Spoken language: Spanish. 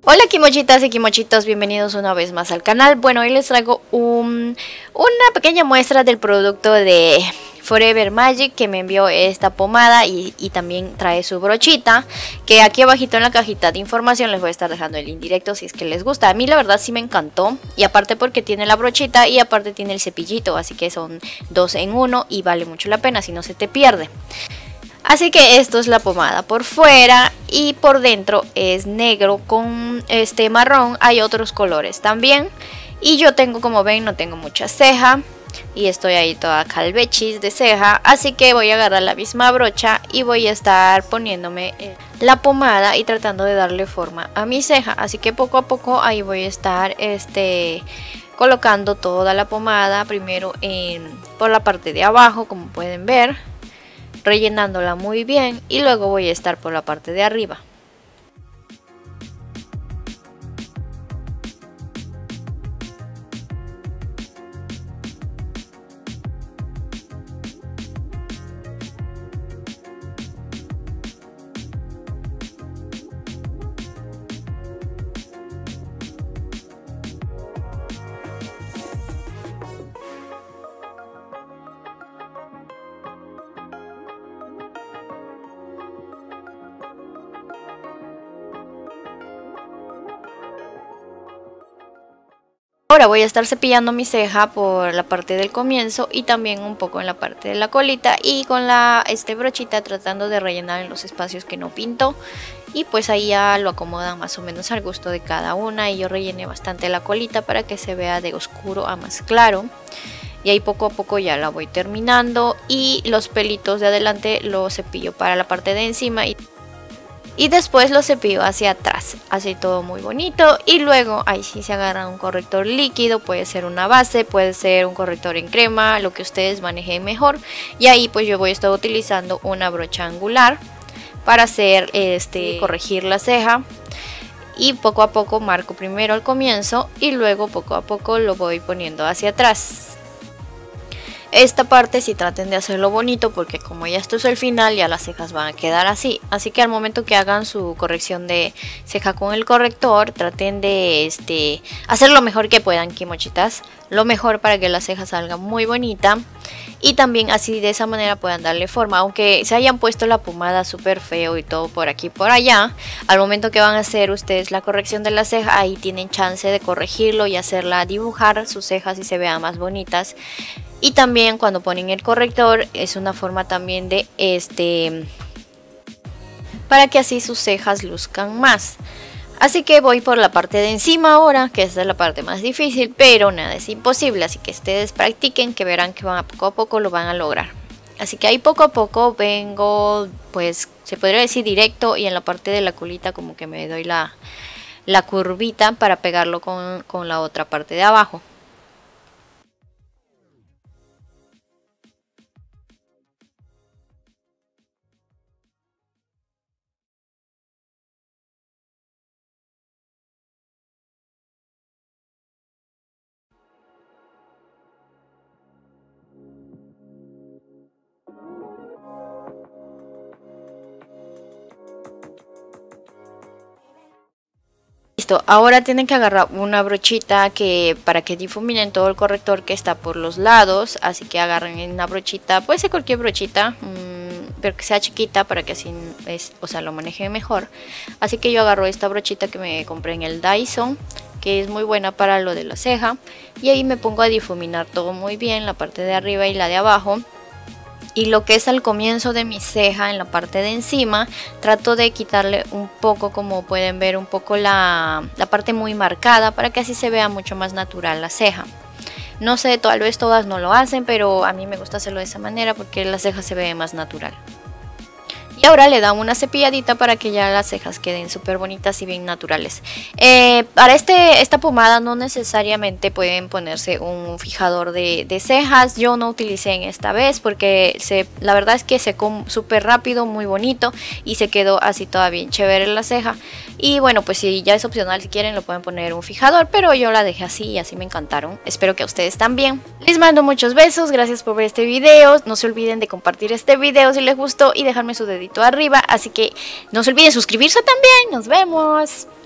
Hola kimochitas y kimochitos, bienvenidos una vez más al canal. Bueno, hoy les traigo una pequeña muestra del producto de Forever Magic que me envió esta pomada y también trae su brochita, que aquí abajito en la cajita de información les voy a estar dejando el link directo si es que les gusta. A mí la verdad sí me encantó, y aparte porque tiene la brochita y aparte tiene el cepillito, así que son dos en uno y vale mucho la pena si no se te pierde. Así que esto es la pomada por fuera y por dentro es negro con este marrón. Hay otros colores también. Y yo tengo, como ven, no tengo mucha ceja y estoy ahí toda calvechis de ceja. Así que voy a agarrar la misma brocha y voy a estar poniéndome la pomada y tratando de darle forma a mi ceja. Así que poco a poco ahí voy a estar colocando toda la pomada. Primero por la parte de abajo, como pueden ver, rellenándola muy bien, y luego voy a estar por la parte de arriba. Ahora voy a estar cepillando mi ceja por la parte del comienzo y también un poco en la parte de la colita, y con la brochita tratando de rellenar en los espacios que no pinto, y pues ahí ya lo acomodan más o menos al gusto de cada una. Y yo rellené bastante la colita para que se vea de oscuro a más claro, y ahí poco a poco ya la voy terminando, y los pelitos de adelante los cepillo para la parte de encima y después lo cepillo hacia atrás, así todo muy bonito. Y luego ahí sí se agarra un corrector líquido, puede ser una base, puede ser un corrector en crema, lo que ustedes manejen mejor. Y ahí pues yo voy a estar utilizando una brocha angular para hacer corregir la ceja. Y poco a poco marco primero al comienzo y luego poco a poco lo voy poniendo hacia atrás. Esta parte sí traten de hacerlo bonito, porque como ya esto es el final, ya las cejas van a quedar así. Así que al momento que hagan su corrección de ceja con el corrector, traten de hacer lo mejor que puedan, kimochitas. Lo mejor para que la ceja salga muy bonita. Y también así de esa manera puedan darle forma. Aunque se hayan puesto la pomada súper feo y todo por aquí y por allá, al momento que van a hacer ustedes la corrección de la ceja, ahí tienen chance de corregirlo y hacerla dibujar sus cejas y se vean más bonitas. Y también cuando ponen el corrector es una forma también de para que así sus cejas luzcan más. Así que voy por la parte de encima ahora, que esta es la parte más difícil, pero nada es imposible. Así que ustedes practiquen, que verán que poco a poco lo van a lograr. Así que ahí poco a poco vengo, pues se podría decir directo, y en la parte de la colita como que me doy la curvita para pegarlo con la otra parte de abajo. Listo, ahora tienen que agarrar una brochita para que difuminen todo el corrector que está por los lados. Así que agarren una brochita, puede ser cualquier brochita, pero que sea chiquita para que así lo manejen mejor. Así que yo agarro esta brochita que me compré en el Dyson, que es muy buena para lo de la ceja, y ahí me pongo a difuminar todo muy bien, la parte de arriba y la de abajo. Y lo que es al comienzo de mi ceja, en la parte de encima, trato de quitarle un poco, como pueden ver, un poco la parte muy marcada, para que así se vea mucho más natural la ceja. No sé, tal vez todas no lo hacen, pero a mí me gusta hacerlo de esa manera porque la ceja se ve más natural. Y ahora le dan una cepilladita para que ya las cejas queden súper bonitas y bien naturales. Para esta pomada no necesariamente pueden ponerse un fijador de cejas. Yo no utilicé en esta vez porque la verdad es que secó súper rápido, muy bonito, y se quedó así toda bien chévere la ceja. Y bueno, pues si ya es opcional, si quieren lo pueden poner un fijador, pero yo la dejé así y así me encantaron. Espero que a ustedes también. Les mando muchos besos, gracias por ver este video. No se olviden de compartir este video si les gustó y dejarme su dedito arriba. Así que no se olviden suscribirse también. Nos vemos.